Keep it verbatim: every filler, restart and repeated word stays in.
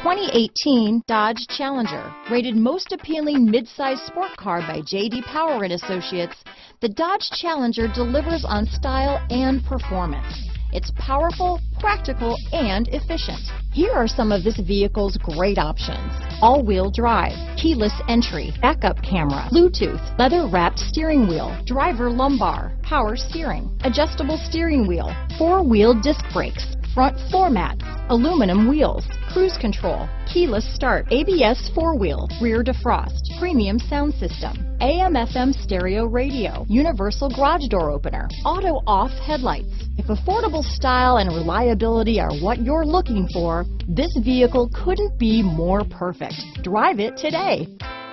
twenty eighteen Dodge Challenger. Rated most appealing midsize sport car by J D Power and Associates, the Dodge Challenger delivers on style and performance. It's powerful, practical, and efficient. Here are some of this vehicle's great options: all-wheel drive, keyless entry, backup camera, Bluetooth, leather-wrapped steering wheel, driver lumbar, power steering, adjustable steering wheel, four-wheel disc brakes, front floor mats, aluminum wheels, cruise control, keyless start, A B S four-wheel, rear defrost, premium sound system, A M F M stereo radio, universal garage door opener, auto-off headlights. If affordable style and reliability are what you're looking for, this vehicle couldn't be more perfect. Drive it today.